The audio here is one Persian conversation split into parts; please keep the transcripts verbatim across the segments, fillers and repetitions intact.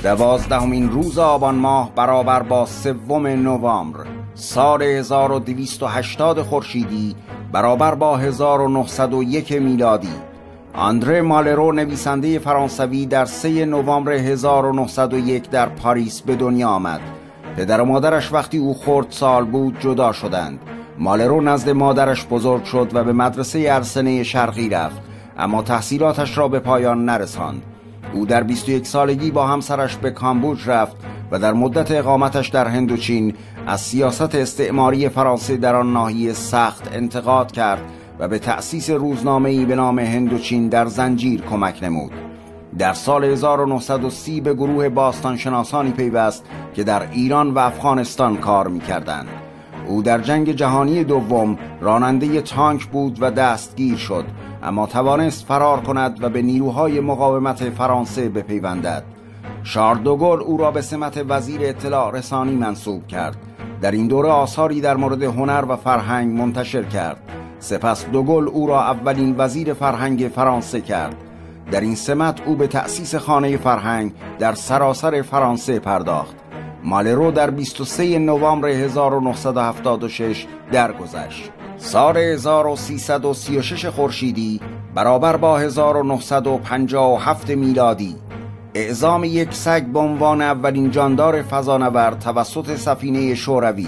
دوازدهمین روز آبان ماه برابر با سوم نوامبر سال هزار و دویست و هشتاد خورشیدی برابر با هزار و نهصد و یک میلادی. آندره مالرو نویسنده فرانسوی در سوم نوامبر هزار و نهصد و یک در پاریس به دنیا آمد. پدر و مادرش وقتی او خردسال بود جدا شدند. مالرو نزد مادرش بزرگ شد و به مدرسه ارسنه شرقی رفت، اما تحصیلاتش را به پایان نرساند. او در بیست و یک سالگی با همسرش به کامبوج رفت و در مدت اقامتش در هندوچین از سیاست استعماری فرانسه در آن ناحیه سخت انتقاد کرد و به تأسیس روزنامه‌ای به نام هندوچین در زنجیر کمک نمود. در سال هزار و نهصد و سی به گروه باستانشناسانی پیوست که در ایران و افغانستان کار می‌کردند. او در جنگ جهانی دوم راننده تانک بود و دستگیر شد، اما توانست فرار کند و به نیروهای مقاومت فرانسه بپیوندد. شارل دوگل او را به سمت وزیر اطلاع رسانی منصوب کرد. در این دوره آثاری در مورد هنر و فرهنگ منتشر کرد. سپس دوگل او را اولین وزیر فرهنگ فرانسه کرد. در این سمت او به تأسیس خانه فرهنگ در سراسر فرانسه پرداخت. مالرو در بیست و سوم نوامبر هزار و نهصد و هفتاد و شش درگذشت. سال هزار و سیصد و سی و شش خورشیدی برابر با هزار و نهصد و پنجاه و هفت میلادی اعزام یک سگ به عنوان اولین جاندار فضانورد توسط سفینه شوروی.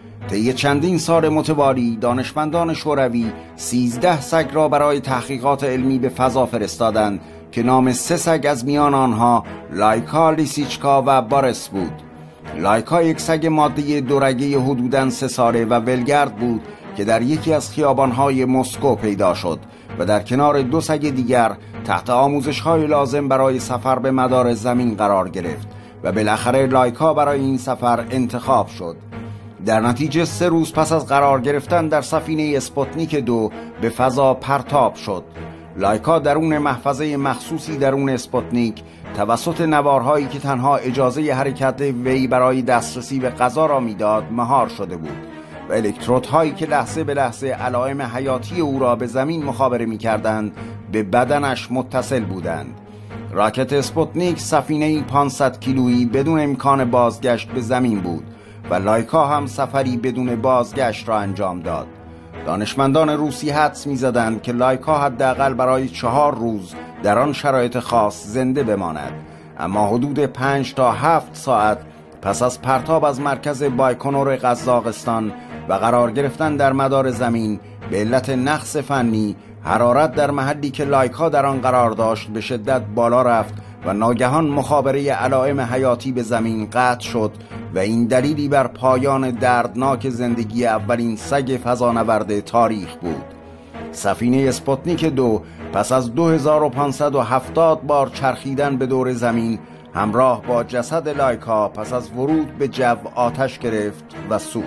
طی چندین سال متوالی دانشمندان شوروی سیزده سگ را برای تحقیقات علمی به فضا فرستادند که نام سه سگ از میان آنها لایکا، لیسیچکا و بارس بود. لایکا یک سگ ماده دورگه حدوداً سه ساله و ولگرد بود که در یکی از خیابان‌های مسکو پیدا شد و در کنار دو سگ دیگر تحت آموزش‌های لازم برای سفر به مدار زمین قرار گرفت و بالاخره لایکا برای این سفر انتخاب شد. در نتیجه سه روز پس از قرار گرفتن در سفینه اسپوتنیک دو به فضا پرتاب شد. لایکا درون محفظه مخصوصی درون اسپوتنیک توسط نوارهایی که تنها اجازه حرکت وی برای دسترسی به غذا را میداد مهار شده بود و الکترودهایی که لحظه به لحظه علائم حیاتی او را به زمین مخابره می‌کردند به بدنش متصل بودند. راکت اسپوتنیک سفینه‌ای پانصد کیلویی بدون امکان بازگشت به زمین بود و لایکا هم سفری بدون بازگشت را انجام داد. دانشمندان روسی حدس می‌زدند که لایکا حداقل برای چهار روز در آن شرایط خاص زنده بماند، اما حدود پنج تا هفت ساعت پس از پرتاب از مرکز بایکنور قزاقستان و قرار گرفتن در مدار زمین به علت نقص فنی حرارت در محلی که لایکا در آن قرار داشت به شدت بالا رفت و ناگهان مخابره علائم حیاتی به زمین قطع شد و این دلیلی بر پایان دردناک زندگی اولین سگ فضانورد تاریخ بود. سفینه اسپوتنیک دو پس از دو هزار و پانصد و هفتاد بار چرخیدن به دور زمین همراه با جسد لایکا پس از ورود به جو آتش گرفت و سوخت.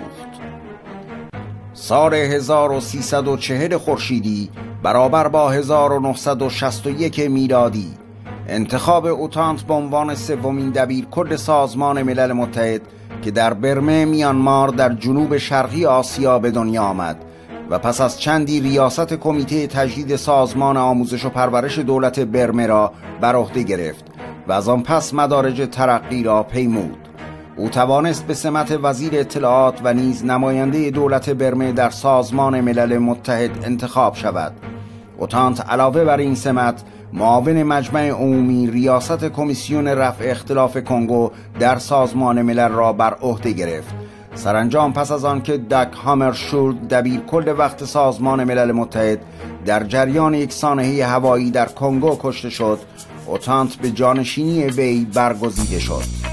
سال هزار و سیصد و چهل خورشیدی برابر با هزار و نهصد و شصت و یک میلادی انتخاب اوتانت به عنوان سومین دبیرکل سازمان ملل متحد که در برمه میانمار در جنوب شرقی آسیا به دنیا آمد و پس از چندی ریاست کمیته تجدید سازمان آموزش و پرورش دولت برمه را بر عهده گرفت و از آن پس مدارج ترقی را پیمود. او توانست به سمت وزیر اطلاعات و نیز نماینده دولت برمه در سازمان ملل متحد انتخاب شود. اوتانت علاوه بر این سمت معاون مجمع عمومی ریاست کمیسیون رفع اختلاف کنگو در سازمان ملل را بر عهده گرفت. سرانجام پس از آن که داگ هامرشولد دبیرکل وقت سازمان ملل متحد در جریان یک سانحه هوایی در کنگو کشته شد، اوتانت به جانشینی وی برگزیده شد.